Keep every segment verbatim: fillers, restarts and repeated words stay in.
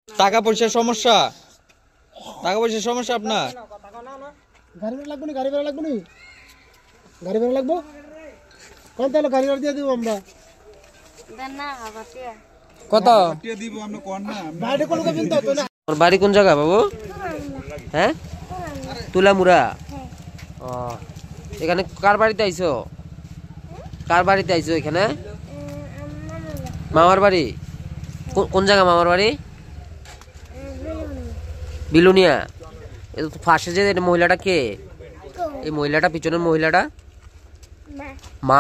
টাকা পয়সার সমস্যা, টাকা পয়সার সমস্যা আপনার? গাড়ি ভাড়া লাগবে না, গাড়ি ভাড়া লাগবে না, গাড়ি ভাড়া লাগবো কোন? তাহলে গাড়ি ভাড়া দিয়ে দিব আমরা। কত? ওর বাড়ি কোন জায়গা বাবু? হ্যাঁ, তুলামুড়া। ও, এখানে কার বাড়িতে আইছো? কার বাড়িতে আইছো? এখানে মামার বাড়ি। কোন জায়গা মামার বাড়ি? বিলুনিয়া। ফাঁসে যে মহিলাটা কে? এই মহিলাটা, পিছনের মহিলাটা মা।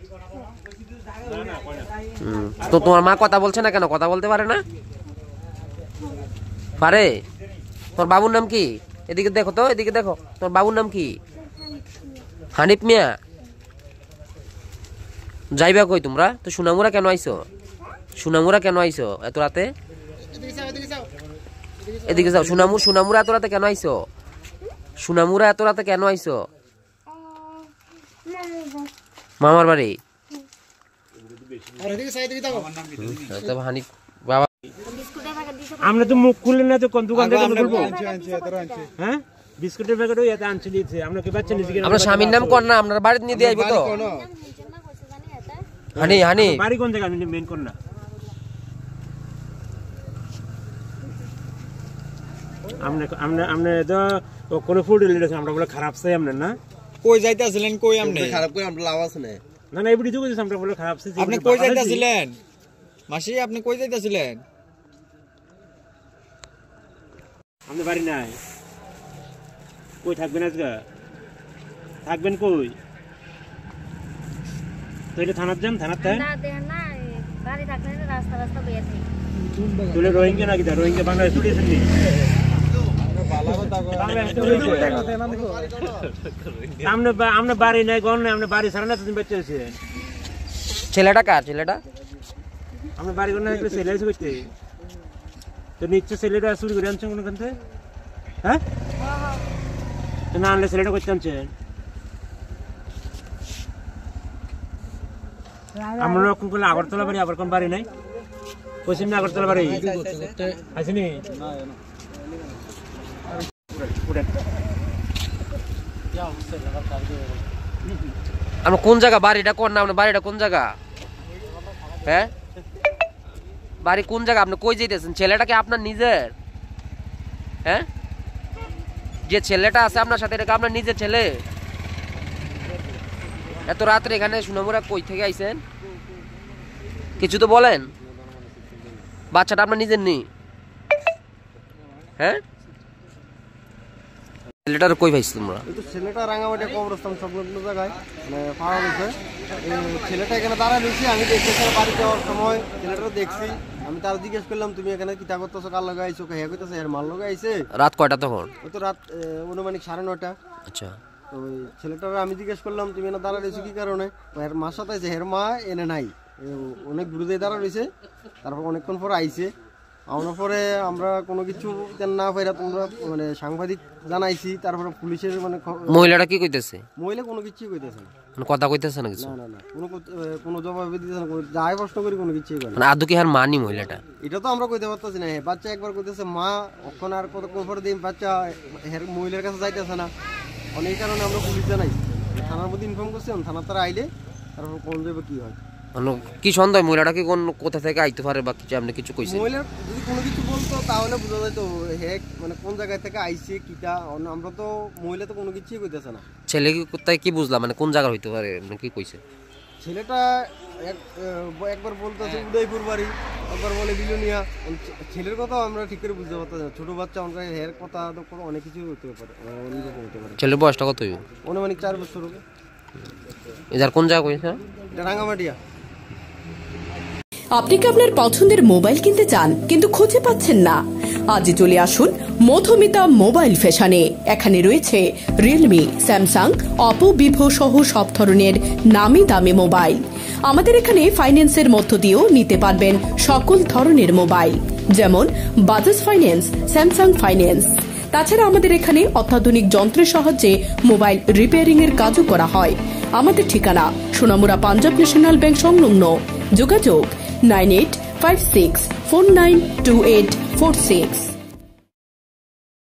তো তোমার মা কথা বলছে না কেন? কথা বলতে পারে না? পারে। তোর বাবুর নাম কি? এদিকে দেখো তো, এদিকে দেখো, তোর বাবুর নাম কি? হানিফ মিয়া। যাইবা কই তোমরা? তো সুনামুরা কেন আইছো? সুনামুরা কেন আইছো এত রাতে? এদিকে যাও। সুনামু সুনামুরা এত রাতে কেন আইছো? সুনামুরা এত রাতে কেন আইছো? মামার বাড়ি। হানিফ বাবা, আমরা তো মুখ খুললে না, তো কোন দোকান থেকে খুলবো? হ্যাঁ, বিস্কুটের প্যাকেটও এত আনছে দিয়েছে। আমরা কি বাচ্চা নিছি? আমরা স্বামীর নাম কোন না, আপনার বাড়িতে নিয়ে দিয়ে আইবো তো। হানি হানি বাড়ি কোন জায়গা? আমি মেন কোন না। আমরা আমরা আমরা তো কোন ফুড রিলেশন আমরা বলে খারাপ চাই আমরা না। কই যাইতাছিলেন? কই আপনি? খারাপ কই আমরা লাভ আছে না। না না, এবারে তো কইছিস আমরা বলে খারাপ চাই। আপনি কই যাইতাছিলেন মাসি? আপনি কই যাইতাছিলেন? আমাদের বাড়ি নাই। কই থাকবেন আজকে? থাকবেন কই? তাইলে থানার যান, থানার তাই না দেন না, গাড়ি থাকলে রাস্তা রাস্তা বেয়ে থাকি। তুলে রোহিঙ্গা নাকি? দা রোহিঙ্গা বাংলাদেশ ছুটিয়েছেন নি? আমরা আমরা বাড়ি নাই, গন নাই, আমরা বাড়ি ছাড়া না তুমি বেঁচে আছেন। ছেলেটা কার? ছেলেটা আমরা বাড়ি গন না, একটা ছেলে এসে করতে তো নিচ্ছে। ছেলেটা চুরি করে আনছেন কোনখান থেকে? হ্যাঁ, না আনলে ছেলেটা করতে আনছেন। আমরা কোন করলে আগরতলা বাড়ি, আবার কোন বাড়ি নাই? পশ্চিম না আগরতলা বাড়ি আসেনি? আমরা কোন জায়গা? বাড়িটা কোন না? আপনার বাড়িটা কোন জায়গা? হ্যাঁ, বাড়ি কোন জায়গা? আপনি কই যাইতেছেন? ছেলেটাকে আপনার নিজের? হ্যাঁ, যে ছেলেটা আছে আপনার সাথে, এটা আপনার নিজের ছেলে? এত রাত্রে এখানে সুনামুরা কই থেকে আইছেন? কিছু তো বলেন। বাচ্চাটা আপনার নিজের নেই? হ্যাঁ, ছেলেটার কই পাইছো তোমরা? ছেলেটা রাঙামাটি কবরস্থান সংলগ্ন জায়গায় মানে পাওয়া গেছে। ছেলেটা এখানে দাঁড়ায় রয়েছে। আমি দেখছি বাড়ি যাওয়ার সময় ছেলেটা দেখছি। আমি তার জিজ্ঞেস করলাম, তুমি এখানে কিতা করতেছো? কার লগে আইছো? হ্যাঁ কইতেছে এর মাল লগে আইছে। রাত কয়টা তখন? ওই তো রাত অনুমানিক সাড়ে নয়টা। আচ্ছা, তো ওই ছেলেটার আমি জিজ্ঞেস করলাম, তুমি এনে দাঁড়া রয়েছো কি কারণে? এর মার সাথে আছে, এর মা এনে নাই, অনেক দূরে দিয়ে দাঁড়া রয়েছে। তারপর অনেকক্ষণ পরে আইছে। আনার পরে আমরা কোনো কিছু না পাইরা তোমরা মানে সাংবাদিক জানাইছি। তারপরে পুলিশের মানে মহিলাটা কি কইতেছে? মহিলা কোনো কিছুই কইতেছে না। মানে কথা কইতেছে না কিছু? না না না, কোনো কোনো জবাব দিতেছে না। যাই প্রশ্ন করি কোনো কিছুই করে না। মানে আদৌ কি আর মানি মহিলাটা? এটা তো আমরা কইতে পারতেছি না। বাচ্চা একবার কইতেছে মা, ওখানে আর কতক্ষণ পরে দিন বাচ্চা মহিলার কাছে যাইতেছে না। অনেক কারণে আমরা পুলিশ জানাইছি, থানার মধ্যে ইনফর্ম করছি। থানা তারা আইলে তারপর কোন যাবে কি হয়। কি সন্দেহ মহিলাটা কি কোন কোথা থেকে আইতে পারে বা কিছু? আপনি কিছু কইছেন? মহিলার যদি কোনো কিছু বলতো তাহলে বোঝা যেত হে মানে কোন জায়গা থেকে আইছে কিটা। আমরা তো মহিলা তো কোনো কিছুই কইতেছে না। ছেলে কি কোথায় কি বুঝলাম মানে কোন জায়গা হইতে পারে? মানে কি কইছে? ছেলেটা একবার বলতেছে উদয়পুর বাড়ি, একবার বলে বিলুনিয়া। ছেলের কথাও আমরা ঠিক করে বুঝতে পারতেছি না। ছোট বাচ্চা আমরা হের কথা তো অনেক কিছু হতে পারে, অনেক রকম হতে পারে। ছেলের বয়সটা কত হইব? অনুমানিক চার বছর হবে। এটার কোন জায়গা কইছে? এটা রাঙামাটিয়া। আপনি কি আপনার পছন্দের মোবাইল কিনতে চান কিন্তু খুঁজে পাচ্ছেন না? আজই চলে আসুন মধুমিতা মোবাইল ফ্যাশনে। এখানে রয়েছে রিয়েলমি, স্যামসাং, অপো, ভিভো সহ সব ধরনের নামি দামি মোবাইল। আমাদের এখানে ফাইন্যান্সের মধ্য দিয়েও নিতে পারবেন সকল ধরনের মোবাইল, যেমন বাজাজ ফাইন্যান্স, স্যামসাং ফাইন্যান্স। তাছাড়া আমাদের এখানে অত্যাধুনিক যন্ত্রের সাহায্যে মোবাইল রিপেয়ারিং এর কাজও করা হয়। আমাদের ঠিকানা সোনামুড়া পাঞ্জাব ন্যাশনাল ব্যাংক সংলগ্ন। যোগাযোগ nine eight five six four nine two eight four six.